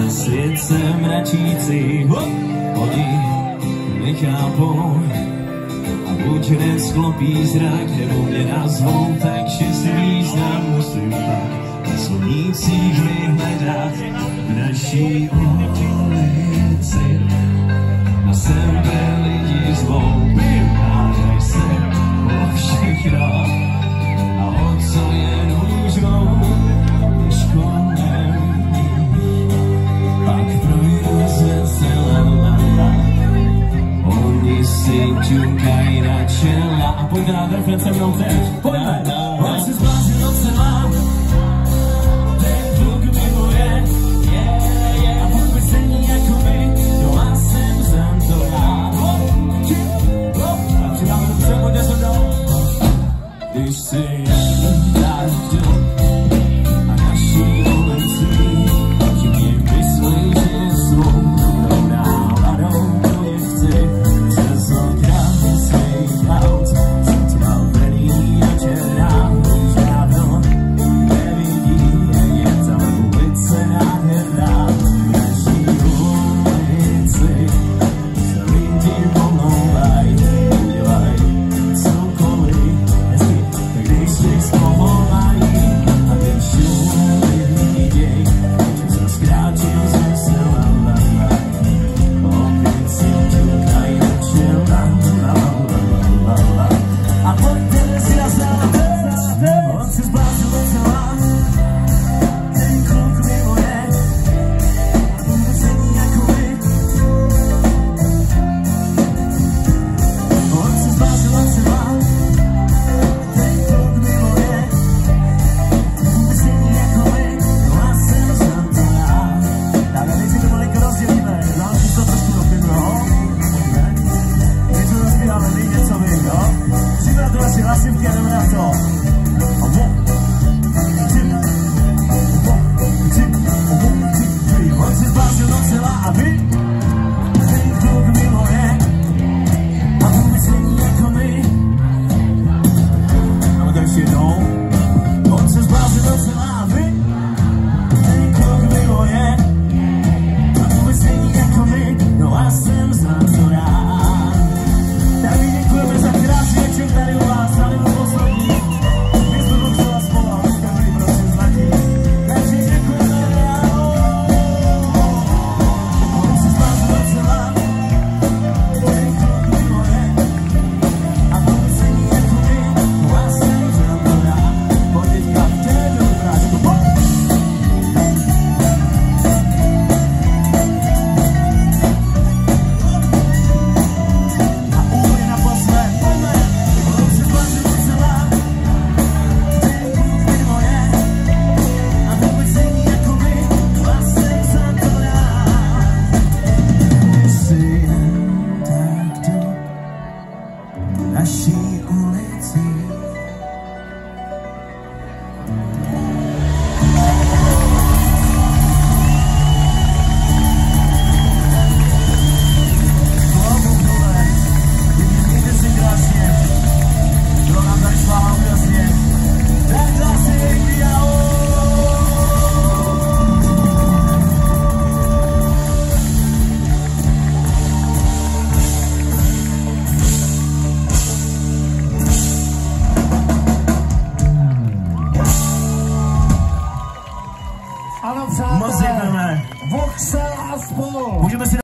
na svět se mračící, oni nechápou. A buď hned sklopí zrak, nebo mě nazvou, takže si význam musím pak na slovnících vyhledat v naší ulici. Na sebe lidi zvou, hádaj se o všechno a o co jen můžou, těžko neví. Pak projdu zvesela lala, oni si ťukají na čela. A pojď dát refren se mnou teď, pojďme. On se zblázil docela, ten kluk miluje, a vůbec není jako my, no a jsem znám to já. A přidáme do pře, pojďme se mnou. Když si jen tak jdu a naší ulici, že mě myslí, že svou dobrou náladou to je chci. Přes okna svých aut jsem tmavený a černá, už dávno nevidí, je tam ulice nádherná. V naší ulici se lidi pomlouvají, udělaj cokoliv, tak když si zpomovají a ten šum viděj, že se zkrátil zvesela lala, opět si ťukají na čela, la. A pojďte si na závěr, on se zblázil docela, ten kluk mimo je, a vůbec není jako my. On se zblázil docela, ten kluk mimo je, a vůbec není jako my, no a jsem znám to já. Tak a teď si to malinko rozdělíme, další to trošku dopěnu, jo? Něco rozpíváme, my něco vím, jo? Přijďme na to naši hlasivky a jdeme na to. A on se zblázil docela a vy? Ten kluk mimo je, a vůbec není jako my. A tak ještě jednou. On se zblázil docela a vy? Ten kluk mimo je, a vůbec není jako my. No a jsem znám to já. Tak my děkujeme za krásný večer tady u vás, ale byl poslední. My jsme docela spolu a dneska byli prosím zlatí. Takže děkujeme, ahoj. On se zblázil docela, ten kluk mimo je, a vůbec není jako my. No a jsem znám to já. Pojď teďka, to je dobrá, jako pojď. A úplně naposled, pojďme. On se zblázil docela, ten kluk mimo je, a vůbec není jako my. No a jsem znám to já. Si jen tak jdu naší ulici. Klobukové, mějte si krásně, bylo nám tady sláva úžasně. Tak zase někdy, ahoj. Ano, Moc přátelé, děkujeme. Voxel a spol. Můžeme si